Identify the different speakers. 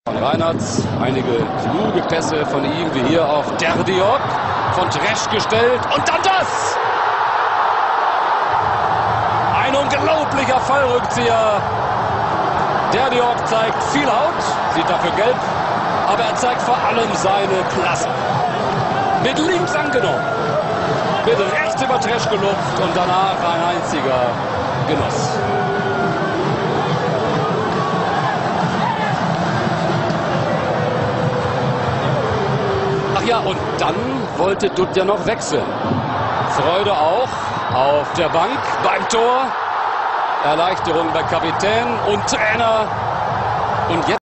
Speaker 1: Von Reinhardt, einige kluge Pässe von ihm, wie hier auf Derdiok, von Tresch gestellt und dann das! Ein unglaublicher Fallrückzieher. Derdiok zeigt viel Haut, sieht dafür gelb, aber er zeigt vor allem seine Klasse. Mit links angenommen, mit rechts über Tresch gelupft und danach ein einziger Genuss. Ach ja, und dann wollte Dutt ja noch wechseln. Freude auch auf der Bank beim Tor. Erleichterung bei Kapitän und Trainer. Und jetzt